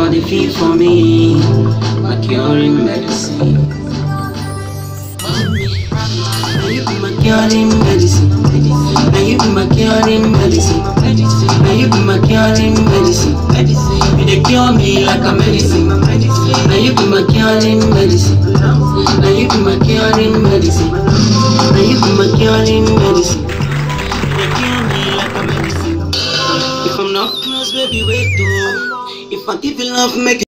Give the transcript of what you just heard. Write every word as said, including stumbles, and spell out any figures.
body feel for me, my curing medicine. Now you be my curing medicine. Now you be my curing medicine. Now you be my curing medicine. You dey cure me like a medicine. Now you be my curing medicine. Now you be my curing medicine. Now you be my curing medicine. You dey cure me like a medicine. If I'm not close, baby, wait though. If I give you love, make it